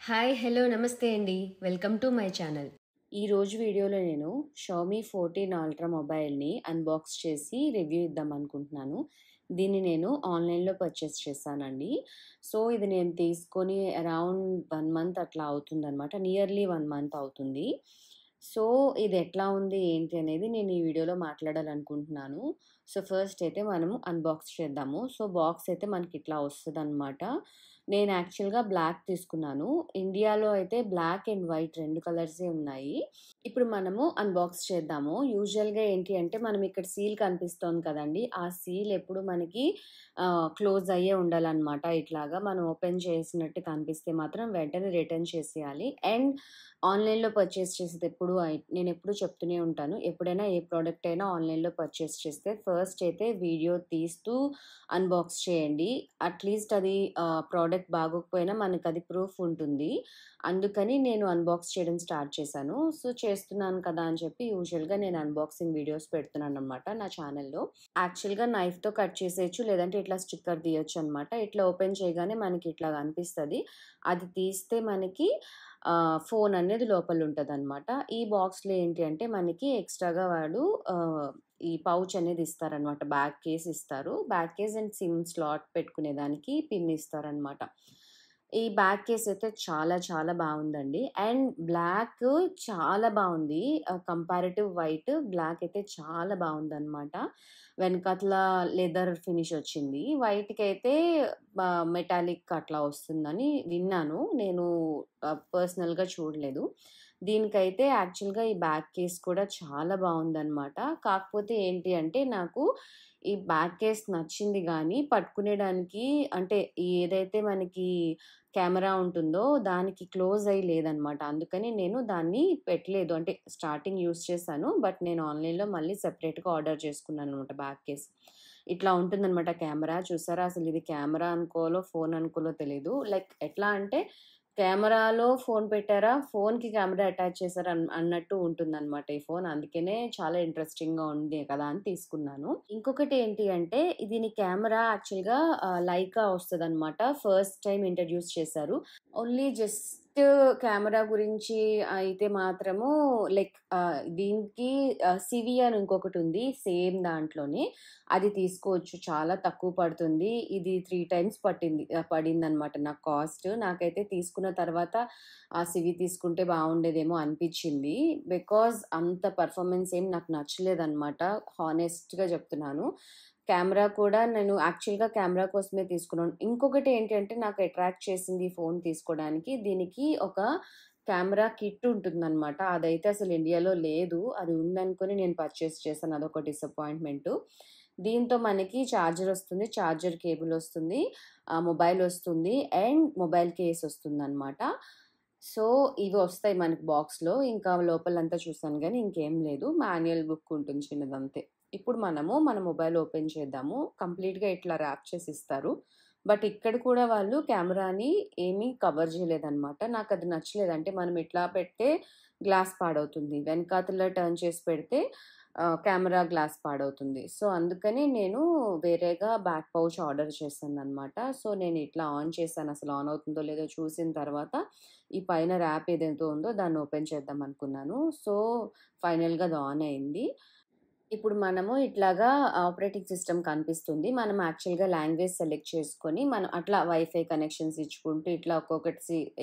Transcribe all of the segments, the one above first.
Hi! Hello! నమస్తే అండి. Welcome to my channel. ఈరోజు వీడియోలో నేను షామీ 14 అల్ట్రా మొబైల్‌ని అన్బాక్స్ చేసి రివ్యూ ఇద్దామనుకుంటున్నాను. దీన్ని నేను ఆన్‌లైన్‌లో పర్చేస్ చేశానండి. సో, ఇది నేను తీసుకొని అరౌండ్ 1 మంత్ అట్లా అవుతుందనమాట. నియర్లీ 1 మంత్ అవుతుంది. సో, ఇది ఎట్లా ఉంది, ఏంటి అనేది నేను ఈ వీడియోలో మాట్లాడాలనుకుంటున్నాను. సో, ఫస్ట్ అయితే మనము అన్బాక్స్ చేద్దాము. సో, బాక్స్ అయితే మనకిట్లా వస్తదనమాట. నేను యాక్చువల్‌గా బ్లాక్ తీసుకున్నాను. ఇండియాలో అయితే బ్లాక్ అండ్ వైట్ 2 కలర్సే ఉన్నాయి. ఇప్పుడు మనము అన్బాక్స్ చేద్దాము. యూజువల్‌గా ఏంటి అంటే మనం ఇక్కడ సీల్ కనిపిస్తోంది కదండీ! ఆ సీల్ ఎప్పుడు మనకి క్లోజ్ అయ్యే ఉండాలనమాట. ఇట్లాగా మనం ఓపెన్ చేసినట్టు కనిపిస్తే మాత్రం వెంటనే రిటర్న్ చేసేయాలి. అండ్ ఆన్‌లైన్‌లో పర్చేస్ చేసేదెప్పుడు నేనెప్పుడూ చెప్తూనే ఉంటాను. ఎప్పుడైనా ఏ ప్రొడక్ట్ అయినా ఆన్‌లైన్‌లో పర్చేస్ చేస్తే ఫస్ట్ అయితే వీడియో తీస్తూ అన్బాక్స్ చేయండి. అట్‌లీస్ట్ అది ప్రొడక్ట్ బాగోకపోయినా మనకది ప్రూఫ్ ఉంటుంది. అందుకని నేను అన్బాక్స్ చేయడం స్టార్ట్ చేశాను. సో, చేస్తున్నాను కదా అని చెప్పి యూజువల్‌గా నేను అన్బాక్సింగ్ వీడియోస్ పెడుతున్నాననమాట నా ఛానెల్‌లో. యాక్చువల్‌గా నైఫ్‌తో కట్ చేసేయొచ్చు. లేదంటే ఇట్లా స్టిక్కర్ తీయొచ్చనమాట. ఇట్లా ఓపెన్ చేయగానే మనకి ఇట్లా కనిపిస్తది. అది తీస్తే మనకి ఫోన్ అనేది లోపలుంటదనమాట. ఈ బాక్స్‌లో ఏంటి అంటే మనకి ఎక్స్‌ట్రాగా వాడు ఈ పౌచ్ అనేది ఇస్తారనమాట. బ్యాక్ కేస్ ఇస్తారు. Back case and sim slot పెట్టుకునేదానికి పిన్ ఇస్తారనమాట. ఈ బ్యాక్ కేస్ అయితే చాలా చాలా బావుందండి. అండ్ బ్లాక్ చాలా బావుంది. కంపారిటివ్ వైట్, బ్లాక్ అయితే చాలా బావుందనమాట. వెనకాతల లెదర్ ఫినిష్ వచ్చింది. వైట్‌కైతే మెటాలిక్ అట్లా వస్తుందని విన్నాను. నేను పర్సనల్‌గా చూడలేదు. దీనికైతే యాక్చువల్‌గా ఈ బ్యాక్ కేస్ కూడా చాలా బావుందనమాట. కాకపోతే ఏంటి అంటే నాకు ఈ బ్యాక్ కేస్ నచ్చింది గానీ, పట్టుకునేడానికి అంటే ఏదైతే మనకి కెమెరా ఉంటుందో దానికి క్లోజ్ అయ్యి లేదనమాట. అందుకని నేను దాన్ని పెట్టలేదు. అంటే స్టార్టింగ్ యూజ్ చేశాను. బట్ నేను ఆన్‌లైన్‌లో మళ్ళీ సెపరేట్‌గా ఆర్డర్ చేసుకున్నాననమాట బ్యాక్ కేస్. ఇట్లా ఉంటుందనమాట కెమెరా. చూసారా అసలిది కెమెరా అనుకోవాలో, ఫోన్ అనుకోవాలో తెలీదు. లైక్ ఎట్లా అంటే కెమెరాలో ఫోన్ పెట్టారా, ఫోన్‌కి కెమెరా అటాచ్ చేశారా అన్నట్టు ఉంటుందనమాట ఈ ఫోన్. అందుకనే చాలా ఇంట్రెస్టింగ్‌గా ఉంది కదా అని తీసుకున్నాను. ఇంకొకటి ఏంటి అంటే దీని కెమెరా యాక్చువల్‌గా లైకా వస్తదనమాట. ఫస్ట్ టైమ్ ఇంట్రొడ్యూస్ చేశారు. ఓన్లీ జస్ట్ కెమెరా గురించి అయితే మాత్రము లైక్ దీనికి సివి అని ఇంకొకటుంది సేమ్ దాంట్లోనే. అది తీసుకోవచ్చు. చాలా తక్కువ పడుతుంది. ఇది 3 టైమ్స్ పడిందనమాట నాకు కాస్ట్. నాకైతే తీసుకున్న తర్వాత ఆ సివి తీసుకుంటే బావుండేదేమో అనిపిచ్చింది. బికాజ్ అంత పెర్ఫార్మన్స్ ఏం నాకు నచ్చలేదనమాట. హానెస్ట్‌గా చెప్తున్నాను. కెమెరా కూడా నేను యాక్చువల్‌గా కెమెరా కోసమే తీసుకున్నాను. ఇంకొకటి ఏంటి అంటే నాకు అట్రాక్ట్ చేసింది ఈ ఫోన్ తీసుకోవడానికి. దీనికి ఒక కెమెరా కిట్ ఉంటుందనమాట. అదైతే అసలు ఇండియాలో లేదు. అది ఉందనుకోని నేను పర్చేస్ చేశాను. అదొక డిసప్పాయింట్‌మెంటు. దీంతో మనకి చార్జర్ వస్తుంది. చార్జర్ కేబుల్ వస్తుంది. మొబైల్ వస్తుంది. అండ్ మొబైల్ కేస్ వస్తుందనమాట. సో, ఇవి వస్తాయి మనకి బాక్స్‌లో. ఇంకా లోపలంతా చూసాను గానీ ఇంకేం లేదు. మాన్యువల్ బుక్ ఉంటుంది చిన్నదంతే. ఇప్పుడు మనము మన మొబైల్ ఓపెన్ చేద్దాము. కంప్లీట్‌గా ఇట్లా ర్యాప్ చేసి ఇస్తారు. బట్ ఇక్కడ కూడా వాళ్ళు కెమెరాని ఏమీ కవర్ చేయలేదనమాట. నాకది నచ్చలేదు. అంటే మనం ఇట్లా పెడితే గ్లాస్ పాడవుతుంది. వెనకాతల టర్న్ చేసి పెడితే కెమెరా గ్లాస్ పాడవుతుంది. సో, అందుకని నేను వేరేగా బ్యాక్ పౌచ్ ఆర్డర్ చేశాననమాట. సో, నేను ఇట్లా ఆన్ చేశాను. అసలు ఆన్ అవుతుందో లేదో చూసిన తర్వాత ఈ పైన ర్యాప్ ఏదైతే ఉందో దాన్ని ఓపెన్ చేద్దాం అనుకున్నాను. సో, ఫైనల్‌గా అది ఆన్ అయింది. ఇప్పుడు మనము ఇట్లాగా ఆపరేటింగ్ సిస్టమ్ కనిపిస్తుంది. మనం యాక్చువల్‌గా లాంగ్వేజ్ సెలెక్ట్ చేసుకొని, మనం అట్లా వైఫై కనెక్షన్స్ ఇచ్చుకుంటూ ఇట్లా ఒక్కొక్కటి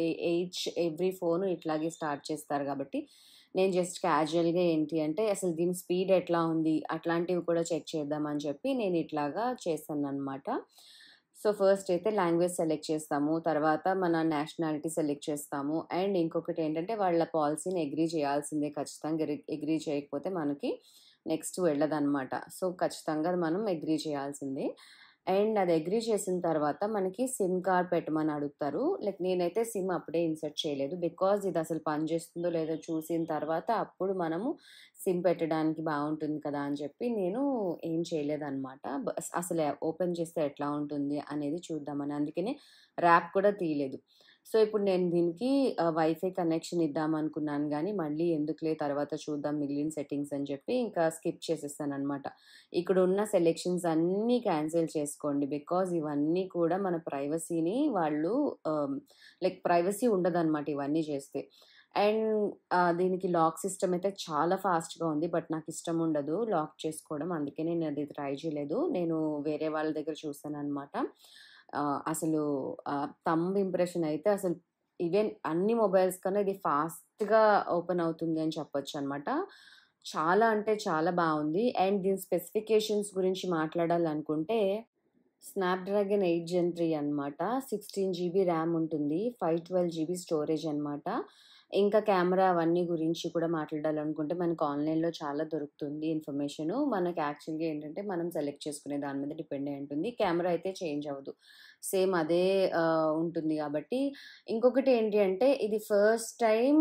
ఎవ్రీ ఫోను ఇట్లాగే స్టార్ట్ చేస్తారు గాబట్టి, నేను జస్ట్ క్యాజువల్‌గా ఏంటి అంటే, అసలు దీని స్పీడ్ ఎట్లా ఉంది, అట్లాంటివి కూడా చెక్ చేద్దామని చెప్పి నేను ఇట్లాగా చేశాననమాట. సో, ఫస్ట్ అయితే లాంగ్వేజ్ సెలెక్ట్ చేస్తాము. తర్వాత మన నేషనాలిటీ సెలెక్ట్ చేస్తాము. అండ్ ఇంకొకటేంటంటే, వాళ్ళ పాలిసీని అగ్రీ చేయాల్సిందే ఖచ్చితంగా. అగ్రీ చేయకపోతే మనకి నెక్స్ట్ వెళ్ళదనమాట. సో, ఖచ్చితంగా అది మనం అగ్రీ చేయాల్సిందే. అండ్ అది అగ్రీ చేసిన తర్వాత మనకి సిమ్ కార్డ్ పెట్టమని అడుగుతారు. లైక్ నేనైతే సిమ్ అప్పుడే ఇన్సర్ట్ చేయలేదు. బికాజ్ ఇది అసలు పనిచేస్తుందో లేదో చూసిన తర్వాత అప్పుడు మనము సిమ్ పెట్టడానికి బావుంటుంది కదా అని చెప్పి నేను ఏం చేయలేదనమాట. అసలు ఓపెన్ చేస్తే ఎట్లా ఉంటుంది అనేది చూద్దామని. అందుకనే ర్యాప్ కూడా తీయలేదు. సో, ఇప్పుడు నేను దీనికి వైఫై కనెక్షన్ ఇద్దామనుకున్నాను గానీ, మళ్ళీ ఎందుకులే తర్వాత చూద్దాం మిగిలిన సెట్టింగ్స్ అని చెప్పి ఇంకా స్కిప్ చేసేసాననమాట. ఇక్కడున్న సెలెక్షన్స్ అన్నీ క్యాన్సిల్ చేసుకోండి. బికాజ్ ఇవన్నీ కూడా మన ప్రైవసీని వాళ్ళు ప్రైవసీ ఉండదనమాట ఇవన్నీ చేస్తే. అండ్ దీనికి లాక్ సిస్టమ్ అయితే చాలా ఫాస్ట్‌గా ఉంది. బట్ నాకిష్టం ఉండదు లాక్ చేసుకోవడం. అందుకే నేను అది ట్రై చేయలేదు. నేను వేరే వాళ్ళ దగ్గర చూసాననమాట. అసలు థంబ్ ఇంప్రెషన్ అయితే అసలు ఈవెన్ అన్ని మొబైల్స్ కన్నా ఇది ఫాస్ట్‌గా ఓపెన్ అవుతుంది అని చెప్పొచ్చనమాట. చాలా అంటే చాలా బావుంది. అండ్ దీని స్పెసిఫికేషన్స్ గురించి మాట్లాడాలనుకుంటే స్నాప్‌డ్రాగన్ 8 జెన్ 3 అనమాట. 16 జీబీ ర్యామ్ ఉంటుంది. 512 జీబీ స్టోరేజ్ అనమాట. ఇంకా కెమెరా అవన్నీ గురించి కూడా మాట్లాడాలనుకుంటే మనకు ఆన్‌లైన్‌లో చాలా దొరుకుతుంది ఇన్ఫర్మేషను. మనకి యాక్చువల్‌గా ఏంటంటే మనం సెలెక్ట్ చేసుకునే దాని మీద డిపెండ్ అయి ఉంటుంది. కెమెరా అయితే చేంజ్ అవ్వదు. సేమ్ అదే ఉంటుంది గాబట్టి ఇంకొకటి ఏంటి అంటే ఇది ఫస్ట్ టైమ్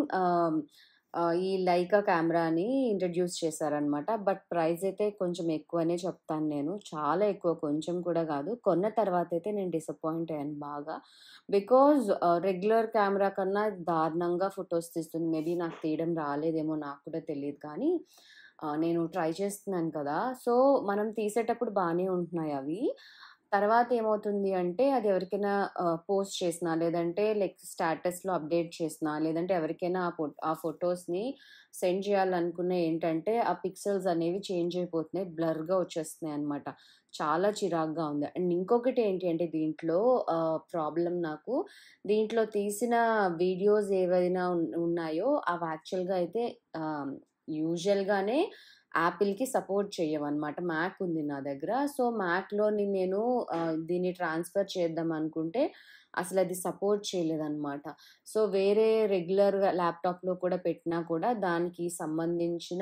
ఈ లైకా కెమెరాని ఇంట్రొడ్యూస్ చేశారనమాట. బట్ ప్రైస్ అయితే కొంచెం ఎక్కువనే చెప్తాను నేను. చాలా ఎక్కువ కొంచెం కూడా గాదు. కొన్న తర్వాతయితే నేను డిసప్పాయింట్ అయ్యాను బాగా. బికాజ్ రెగ్యులర్ కెమెరా కన్నా దారుణంగా ఫోటోస్ తీస్తుంది. మేబీ నాకు తీయడం రాలేదేమో నాకు కూడా తెలీదు కానీ నేను ట్రై చేస్తున్నాను కదా! సో, మనం తీసేటప్పుడు బానే ఉంటున్నాయవి. తర్వాత ఏమవుతుంది అంటే అది ఎవరికైనా పోస్ట్ చేసినా, లేదంటే స్టేటస్‌లో అప్డేట్ చేసినా, లేదంటే ఎవరికైనా ఆ ఫోటోస్‌ని సెండ్ చేయాలనుకున్న ఏంటంటే, ఆ పిక్సెల్స్ అనేవి చేంజ్ అయిపోతున్నాయి. బ్లర్‌గా వచ్చేస్తున్నాయన్నమాట. చాలా చిరాకుగా ఉంది. అండ్ ఇంకొకటి ఏంటి అంటే దీంట్లో ప్రాబ్లమ్ నాకు దీంట్లో తీసిన వీడియోస్ ఏవైనా ఉన్నాయో అవి యాక్చువల్‌గా అయితే ఆహ్, యూజువల్‌గానే యాపిల్‌కి సపోర్ట్ చెయ్యవనమాట. మ్యాక్ ఉంది నా దగ్గర. సో, మ్యాక్‌లోని నేను దీన్ని ట్రాన్స్‌ఫర్ చేద్దామనుకుంటే అసలది సపోర్ట్ చేయలేదనమాట. సో, వేరే రెగ్యులర్‌గా ల్యాప్‌టాప్‌లో కూడా పెట్టినా కూడా దానికి సంబంధించిన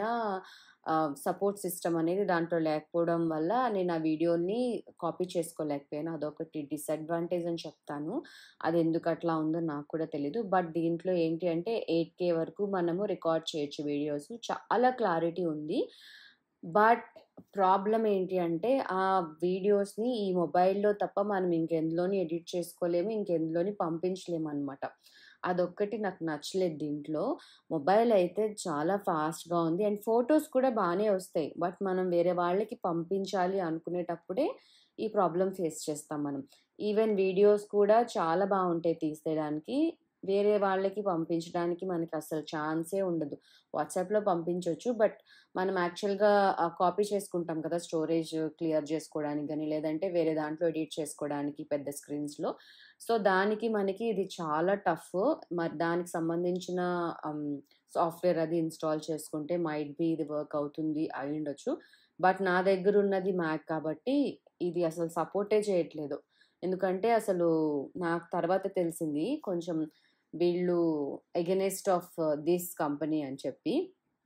సపోర్ట్ సిస్టమ్ అనేది దాంట్లో లేకపోవడం వల్ల నేను ఆ వీడియోని కాపీ చేసుకోలేకపోయాను. అదొకటి డిసడ్వాంటేజ్ అని చెప్తాను. అదెందుకట్లా ఉందో నాకు కూడా తెలీదు. బట్ దీంట్లో ఏంటి అంటే 8K వరకు మనము రికార్డ్ చేయొచ్చు వీడియోస్. చాలా క్లారిటీ ఉంది. బట్ ప్రాబ్లమ్ ఏంటి అంటే, ఆ వీడియోస్‌ని ఈ మొబైల్‌లో తప్ప మనం ఇంకెందులోని ఎడిట్ చేసుకోలేము. ఇంకెందులోని పంపించలేమనమాట. అదొక్కటి నాకు నచ్చలేదు దీంట్లో. మొబైల్ అయితే చాలా ఫాస్ట్‌గా ఉంది. అండ్ ఫోటోస్ కూడా బానే వస్తాయి. బట్ మనం వేరే వాళ్ళకి పంపించాలి అనుకునేటప్పుడే ఈ ప్రాబ్లమ్ ఫేస్ చేస్తాం మనం. ఈవెన్ వీడియోస్ కూడా చాలా బావుంటాయి తీసేయడానికి. వేరే వాళ్ళకి పంపించడానికి మనకసలు ఛాన్సే ఉండదు. వాట్సాప్‌లో పంపించొచ్చు. బట్ మనం యాక్చువల్‌గా కాపీ చేసుకుంటాం కదా! స్టోరేజ్ క్లియర్ జేసుకోవడానికి గాని, లేదంటే వేరే దాంట్లో ఎడిట్ చేసుకోవడానికి పెద్ద స్క్రీన్స్‌లో. సో, దానికి మనకి ఇది చాలా టఫ్. మరి దానికి సంబంధించిన హ్మ్, సాఫ్ట్‌వేర్ అది ఇన్‌స్టాల్ చేసుకుంటే మైట్ బీ ఇది వర్క్ అవుతుంది అయ్యుండొచ్చు. బట్ నా దగ్గరున్నది మ్యాక్ కాబట్టి ఇది అసలు సపోర్టే చేయట్లేదు. ఎందుకంటే అసలు నాకు తర్వాత తెలిసింది కొంచెం వీళ్ళు ఎగైనెస్ట్ ఆఫ్ దిస్ కంపెనీ అని చెప్పి.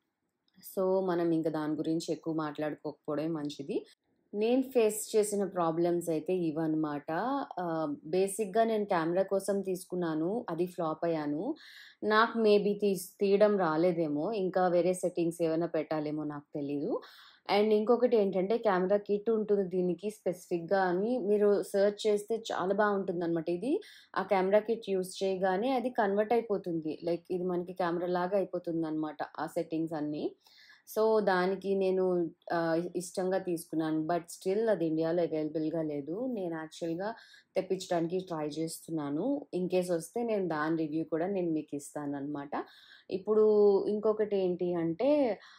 సో, మనం ఇంక దాని గురించి ఎక్కువ మాట్లాడుకోకపోవడమే మంచిది. నేను ఫేస్ చేసిన ప్రాబ్లమ్స్ అయితే ఇవన్నమాట. బేసిక్‌గా నేను కెమెరా కోసం తీసుకున్నాను. అది ఫ్లాప్ అయ్యాను. నాకు మేబీ తీయడం రాలేదేమో! ఇంకా వేరే సెట్టింగ్స్ ఏమైనా పెట్టాలేమో నాకు తెలీదు. అండ్ ఇంకొకటి ఏంటంటే కెమెరా కిట్ ఉంటుంది దీనికి స్పెసిఫిక్‌గా అని మీరు సెర్చ్ చేస్తే చాలా బావుంటుందనమాట. ఇది ఆ కెమెరా కిట్ యూజ్ చేయగానే అది కన్వర్ట్ అయిపోతుంది. ఇది మనకి కెమెరా లాగా అయిపోతుందనమాట ఆ సెట్టింగ్స్ అన్నీ. సో, దానికి నేను ఇష్టంగా తీసుకున్నాను. బట్ స్టిల్ అది ఇండియాలో అవైలబుల్‌గా లేదు. నేను యాక్చువల్‌గా తెప్పించడానికి ట్రై చేస్తున్నాను. ఇన్‌కేస్ వస్తే నేను దాని రివ్యూ కూడా నేను మీకిస్తాననమాట. ఇప్పుడు ఇంకొకటేంటి అంటే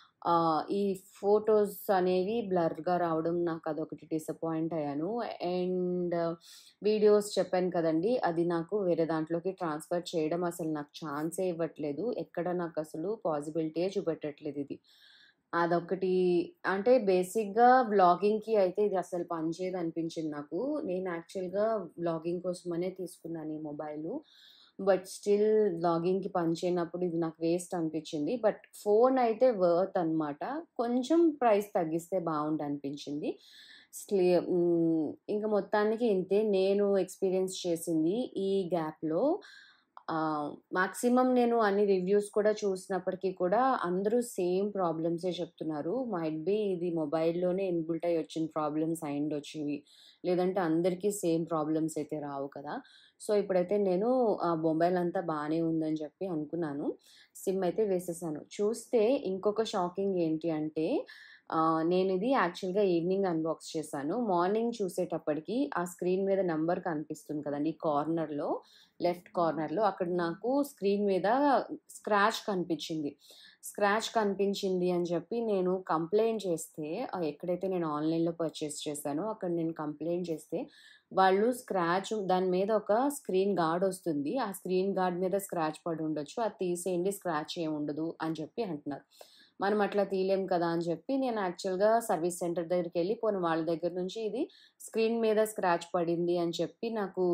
ఈ ఫోటోస్ అనేవి బ్లర్‌గా రావడం నాకదొకటి డిసప్పాయింట్ అయ్యాను. అండ్ వీడియోస్ చెప్పాను కదండీ! అది నాకు వేరే దాంట్లోకి ట్రాన్స్‌ఫర్ చేయడం అసలు నాకు ఛాన్సే ఇవ్వట్లేదు. ఎక్కడ నాకసలు పాసిబిలిటీయే చూపెట్టట్లేదిది. అదొకటి అంటే బేసిక్‌గా వ్లాగింగ్‌కి అయితే ఇది అసలు పనిచేయదనిపించింది నాకు. నేను యాక్చువల్‌గా వ్లాగింగ్ కోసమనే తీసుకున్నాను ఈ మొబైలు. బట్ స్టిల్ వ్లాగింగ్‌కి పనిచేయనప్పుడు ఇది నాకు వేస్ట్ అనిపించింది. బట్ ఫోన్ అయితే వర్త్ అనమాట. కొంచెం ప్రైస్ తగ్గిస్తే బావుండనిపించింది. ఇంక మొత్తానికి ఇంతే. నేను ఎక్స్‌పీరియన్స్ చేసింది ఈ గ్యాప్‌లో మాక్సిమం నేను అన్ని రివ్యూస్ కూడా చూసినప్పటికి కూడా అందరూ సేమ్ ప్రాబ్లమ్సే చెప్తున్నారు. మైట్ బీ ఇది మొబైల్‌లోనే ఇన్‌బిల్ట్ అయ్యి వచ్చిన ప్రాబ్లమ్స్ అయ్యుండొచ్చు ఇవి. లేదంటే అందరికీ సేమ్ ప్రాబ్లమ్స్ అయితే రావు కదా! సో, ఇప్పుడైతే నేను మొబైల్ అంతా బానే ఉందని చెప్పి అనుకున్నాను. సిమ్ అయితే వేసేసాను. చూస్తే ఇంకొక షాకింగ్ ఏంటి అంటే నేనిది యాక్చువల్‌గా ఈవినింగ్ అన్బాక్స్ చేశాను. మార్నింగ్ చూసేటప్పటికి ఆ స్క్రీన్ మీద నంబర్ కనిపిస్తుంది కదండీ! కార్నర్‌లో, లెఫ్ట్ కార్నర్‌లో అక్కడ నాకు స్క్రీన్ మీద స్క్రాచ్ కనిపించింది. స్క్రాచ్ కనిపించింది అని చెప్పి నేను కంప్లెయింట్ చేస్తే ఎక్కడైతే నేను ఆన్‌లైన్‌లో పర్చేస్ చేశానో అక్కడ నేను కంప్లెయింట్ చేస్తే వాళ్ళు స్క్రాచ్ దాని మీద ఒక స్క్రీన్ గార్డ్ ఒస్తుంది. ఆ స్క్రీన్ గార్డ్ మీద స్క్రాచ్ పడుండొచ్చు. అది తీసేయండి స్క్రాచ్ ఏముండదు అని చెప్పి అంటున్నారు. మనం అట్లా తీయలేం కదా! అని చెప్పి నేను యాక్చువల్‌గా సర్వీస్ సెంటర్ దగ్గరికెళ్ళి పోనీ వాళ్ళ దగ్గర నుంచి ఇది స్క్రీన్ మీద స్క్రాచ్ పడింది అని చెప్పి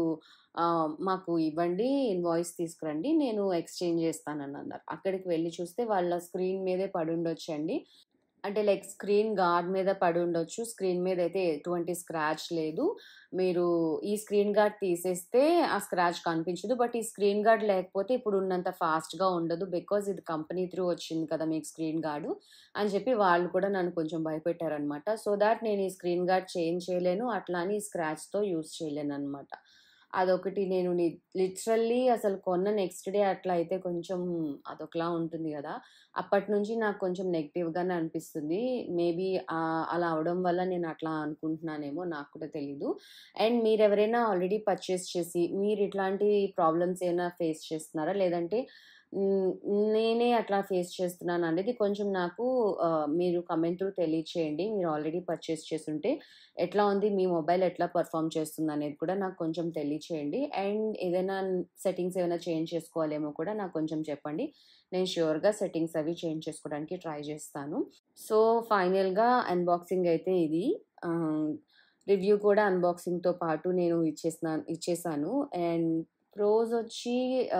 మాకు ఇవ్వండి ఇన్వాయిస్ తీసుకురండి. నేను ఎక్స్‌చేంజ్ చేస్తానని అన్నారు. అక్కడికి వెళ్లి చూస్తే వాళ్ళ స్క్రీన్ మీదే పడుండొచ్చండి. అంటే లైక్ స్క్రీన్ గార్డ్ మీద పడుండొచ్చు. స్క్రీన్ మీదయితే ఎటువంటి స్క్రాచ్ లేదు. మీరు ఈ స్క్రీన్ గార్డ్ తీసేస్తే ఆ స్క్రాచ్ కనిపించదు. బట్ ఈ స్క్రీన్ గార్డ్ లేకపోతే ఇప్పుడున్నంత ఫాస్ట్‌గా ఉండదు. బికాజ్ ఇది కంపెనీ త్రూ వచ్చింది కదా! మీకు స్క్రీన్ గార్డు అని చెప్పి వాళ్ళు కూడా నన్ను కొంచెం భయపెట్టారనమాట. సో థాట్ నేను ఈ స్క్రీన్ గార్డ్ చేంజ్ చేయలేను. అట్లా అని ఈ స్క్రాచ్‌తో యూజ్ చేయలేననమాట. అదొకటి నేను లిటరల్లీ అసలు కొన్న నెక్స్ట్ డే అట్లా అయితే కొంచెం అదొకలా ఉంటుంది గదా! అప్పటినుంచి నాకు కొంచెం నెగెటివ్‌గానే అనిపిస్తుంది. మేబీ అలా అవ్వడం వల్ల నేను అట్లా అనుకుంటున్నానేమో నాకు కూడా తెలీదు. అండ్ మీరెవరైనా ఆల్రెడీ పర్చేస్ చేసి మీరు ఇట్లాంటి ప్రాబ్లమ్స్ ఏమైనా ఫేస్ చేస్తున్నారా? లేదంటే హ్మ్, నేనే అట్లా ఫేస్ చేస్తున్నాననేది కొంచెం నాకు మీరు కామెంట్ త్రూ తెలియచేయండి. మీరు ఆల్రెడీ పర్చేస్ చేసుంటే ఎట్లా ఉంది? మీ మొబైల్ ఎట్లా పెర్ఫార్మ్ చేస్తుందనేది కూడా నాకు కొంచెం తెలియచేయండి. అండ్ ఏదైనా సెట్టింగ్స్ ఏమైనా చేంజ్ చేసుకోవాలేమో కూడా నాకు కొంచెం చెప్పండి. నేను ష్యూర్‌గా సెట్టింగ్స్ అవి చేంజ్ చేసుకోవడానికి ట్రై చేస్తాను. సో, ఫైనల్‌గా అన్బాక్సింగ్ అయితే ఇది. ఆహ్, రివ్యూ కూడా అన్బాక్సింగ్‌తో పాటు నేను ఇచ్చేసాను. అండ్ ప్రోస్ వచ్చి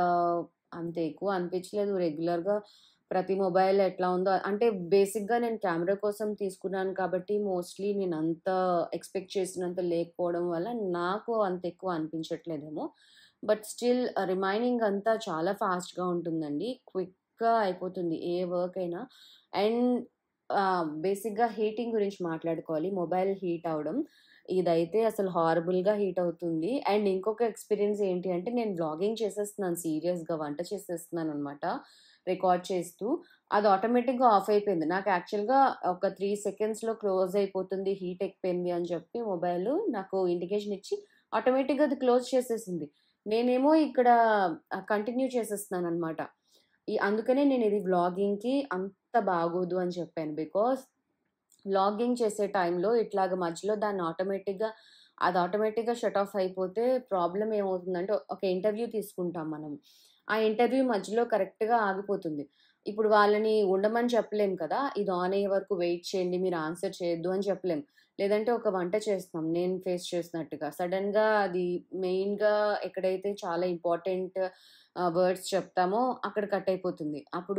అంత ఎక్కువ అనిపించలేదు. రెగ్యులర్‌గా ప్రతి మొబైల్ ఎట్లా ఉందో అంటే బేసిక్‌గా నేను కెమెరా కోసం తీసుకున్నాను కాబట్టి మోస్ట్‌లీ నేనంత ఎక్స్‌పెక్ట్ చేసినంత లేకపోవడం వల్ల నాకు అంత ఎక్కువ అనిపించట్లేదేమో. బట్ స్టిల్ రిమైనింగ్ అంతా చాలా ఫాస్ట్‌గా ఉంటుందండి. క్విక్‌గా అయిపోతుంది ఏ వర్క్ అయినా. అండ్ బేసిక్‌గా హీటింగ్ గురించి మాట్లాడుకోవాలి. మొబైల్ హీట్ అవ్వడం. ఇదైతే అసలు హారబుల్‌గా హీట్ అవుతుంది. అండ్ ఇంకొక ఎక్స్‌పీరియన్స్ ఏంటి అంటే నేను వ్లాగింగ్ చేసేస్తున్నాను సీరియస్‌గా వంట చేసేస్తున్నాననమాట. రికార్డ్ చేస్తూ. అది ఆటోమేటిక్‌గా ఆఫ్ అయిపోయింది. నాకు యాక్చువల్‌గా ఒక 3 సెకండ్స్‌లో క్లోజ్ అయిపోతుంది. హీట్ ఎక్కిపోయింది అని చెప్పి మొబైలు నాకు ఇండికేషన్ ఇచ్చి ఆటోమేటిక్‌గా అది క్లోజ్ చేసేసింది. నేనేమో ఇక్కడ కంటిన్యూ చేసేస్తున్నాననమాట. అందుకనే నేనిది వ్లాగింగ్‌కి అంత బాగోదు అని చెప్పాను. బికాజ్ వ్లాగింగ్ చేసే టైంలో ఇట్లాగ మధ్యలో అది ఆటోమేటిక్‌గా షట్ ఆఫ్ అయిపోతే ప్రాబ్లమ్ ఏమవుతుందంటే ఒక ఇంటర్వ్యూ తీసుకుంటాం మనం. ఆ ఇంటర్వ్యూ మధ్యలో కరెక్ట్‌గా ఆగిపోతుంది. ఇప్పుడు వాళ్ళని ఉండమని చెప్పలేం కదా! ఇది ఆన్ అయ్యే వరకు వెయిట్ చేయండి. మీరు ఆన్సర్ చేయొద్దు అని చెప్పలేం. లేదంటే ఒక వంట చేస్తున్నాం నేను ఫేస్ చేసినట్టుగా. సడెన్‌గా అది మెయిన్‌గా ఎక్కడైతే చాలా ఇంపార్టెంట్ వర్డ్స్ చెప్తామో అక్కడ కట్ అయిపోతుంది.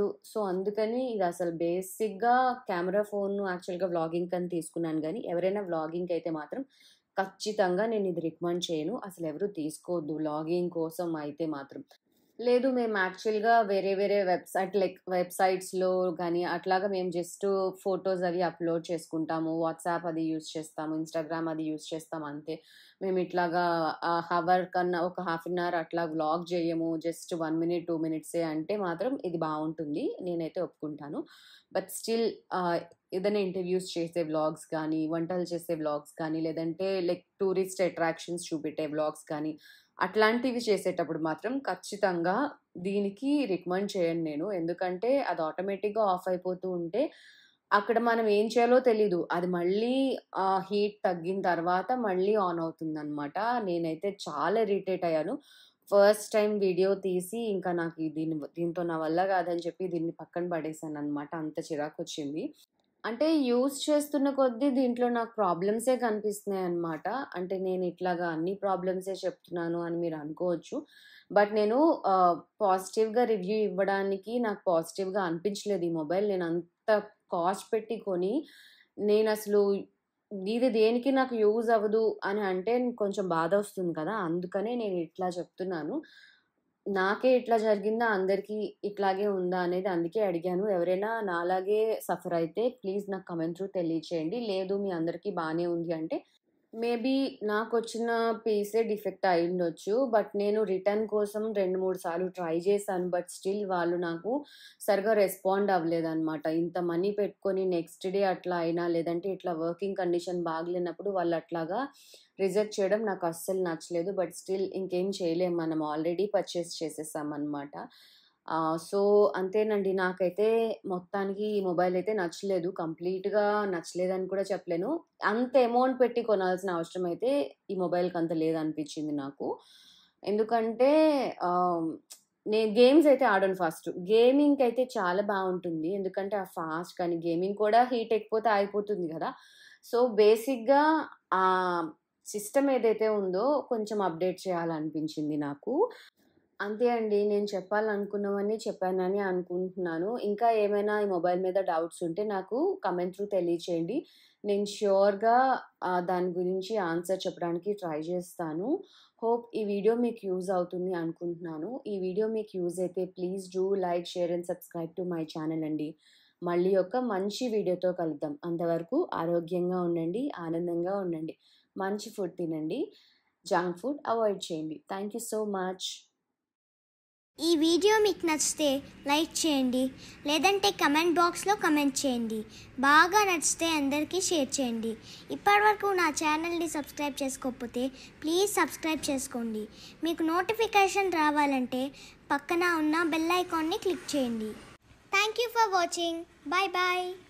అందుకని ఇదసలు బేసిక్‌గా కెమెరా ఫోను యాక్చువల్‌గా వ్లాగింగ్‌కని తీసుకున్నాను గానీ, ఎవరైనా వ్లాగింగ్‌కయితే మాత్రం ఖచ్చితంగా నేనిది రికమెండ్ చేయను. అసలెవరు తీసుకోవద్దు వ్లాగింగ్ కోసం అయితే మాత్రం. లేదు. మేము యాక్చువల్‌గా వేరే వేరే వెబ్‌సైట్స్‌లో గాని, అట్లాగా మేము జస్ట్ ఫోటోస్ అవి అప్‌లోడ్ చేసుకుంటాము. వాట్సాప్ అది యూజ్ చేస్తాము. ఇన్‌స్టాగ్రామ్ అది యూజ్ చేస్తాం అంతే. మేము ఇట్లాగా హవర్ కన్నా ఒక హాఫ్ అన్ అవర్ అట్లా వ్లాగ్ జేయము. జస్ట్ 1 మినిట్, 2 మినిట్సే అంటే మాత్రం ఇది బావుంటుంది. నేనైతే ఒప్పుకుంటాను. బట్ స్టిల్ ఏదైనా ఇంటర్‌వ్యూస్ చేసే వ్లాగ్స్ గానీ, వంటలు చేసే వ్లాగ్స్ కానీ, లేదంటే టూరిస్ట్ అట్రాక్షన్స్ చూపెట్టే వ్లాగ్స్ కానీ అట్లాంటివి చేసేటప్పుడు మాత్రం ఖచ్చితంగా దీనికి రికమెండ్ చేయను నేను. ఎందుకంటే అది ఆటోమేటిక్‌గా ఆఫ్ అయిపోతూ ఉంటే, అక్కడ మనం ఏం చేయాలో తెలీదు. అది మళ్ళీ హీట్ తగ్గిన తర్వాత మళ్ళీ ఆన్ అవుతుందనమాట. నేనైతే చాలా ఇరిటేట్ అయ్యాను. ఫస్ట్ టైమ్ వీడియో తీసి ఇంకా నాకు దీంతో నా వల్ల కాదని చెప్పి దీన్ని పక్కన పడేసాననమాట. అంత చిరాకొచ్చింది. అంటే యూజ్ చేస్తున్న కొద్దీ దీంట్లో నాకు ప్రాబ్లమ్సే కనిపిస్తున్నాయన్నమాట. అంటే నేను ఇట్లాగా అన్ని ప్రాబ్లమ్సే చెప్తున్నాను అని మీరు అనుకోవచ్చు. బట్ నేను పాజిటివ్‌గా రివ్యూ ఇవ్వడానికి నాకు పాజిటివ్‌గా అనిపించలేదు ఈ మొబైల్. నేనంత కాస్ట్ పెట్టి కొని నేనసలు ఇది దేనికి నాకు యూజ్ అవ్వదు అని అంటే కొంచెం బాధొస్తుంది కదా! అందుకనే నేను ఇట్లా చెప్తున్నాను. నాకే ఇట్లా జరిగిందా? అందరికీ ఇట్లాగే ఉందా? అనేది అందుకే అడిగాను. ఎవరైనా నాలాగే సఫర్ అయితే ప్లీజ్ నాకు కామెంట్ త్రూ తెలియచేయండి. లేదు మీ అందరికీ బానే ఉంది అంటే మేబీ నాకొచ్చిన పీసే డిఫెక్ట్ అయ్యుండొచ్చు. బట్ నేను రిటర్న్ కోసం 2, 3 సార్లు ట్రై చేశాను. బట్ స్టిల్ వాళ్ళు నాకు సరిగ్గా రెస్పాండ్ అవ్వలేదనమాట. ఇంత మనీ పెట్టుకొని నెక్స్ట్ డే అట్లా అయినా, లేదంటే ఇట్లా వర్కింగ్ కండిషన్ బాగలేనప్పుడు వాళ్ళు అట్లాగా రిజెక్ట్ చేయడం నాకు అస్సలు నచ్చలేదు. బట్ స్టిల్ ఇంకేం చేయలేం. మనం ఆల్రెడీ పర్చేస్ చేసేసామనమాట. సో, అంతేనండి. నాకైతే మొత్తానికి ఈ మొబైల్ అయితే నచ్చలేదు. కంప్లీట్‌గా నచ్చలేదని కూడా చెప్పలేను. అంత అమౌంట్ పెట్టి కొనాల్సిన అవసరం అయితే ఈ మొబైల్‌కి అంత లేదనిపించింది నాకు. ఎందుకంటే ఆహ్, నేను గేమ్స్ అయితే ఆడను ఫస్ట్. గేమింగ్‌కైతే చాలా బావుంటుంది. ఎందుకంటే ఆ ఫాస్ట్ కానీ గేమింగ్ కూడా హీట్ ఎక్కిపోతే ఆగిపోతుంది గదా! సో, బేసిక్‌గా సిస్టమ్ ఏదైతే ఉందో కొంచెం అప్‌డేట్ చేయాలనిపించింది నాకు. అంతే అండి. నేను చెప్పాలనుకున్నవన్నీ చెప్పానని అనుకుంటున్నాను. ఇంకా ఏమైనా ఈ మొబైల్ మీద డౌట్స్ ఉంటే నాకు కామెంట్ త్రూ తెలియచేయండి. నేను ష్యూర్‌గా దాని గురించి ఆన్సర్ చెప్పడానికి ట్రై చేస్తాను. హోప్ ఈ వీడియో మీకు యూజ్ అవుతుంది అనుకుంటున్నాను. ఈ వీడియో మీకు యూజ్ అయితే please do like, share and subscribe to my channel అండి. మళ్ళీ ఒక మంచి వీడియోతో కలుద్దాం. అంతవరకు ఆరోగ్యంగా ఉండండి, ఆనందంగా ఉండండి. మంచి ఫుడ్ తినండి. జంక్ ఫుడ్ అవాయిడ్ చేయండి. Thank you so much. ఈ వీడియో మీకు నచ్చితే లైక్ చేయండి, లేదంటే కమెంట్ బాక్స్లో కమెంట్ చేయండి. బాగా నచ్చితే అందరికీ షేర్ చేయండి. ఇప్పటివరకు నా ఛానల్ని సబ్స్క్రైబ్ చేసుకోకపోతే ప్లీజ్ సబ్స్క్రైబ్ చేసుకోండి. మీకు నోటిఫికేషన్ రావాలంటే పక్కన ఉన్న బెల్ ఐకాన్ని క్లిక్ చేయండి. Thank you for watching. Bye bye.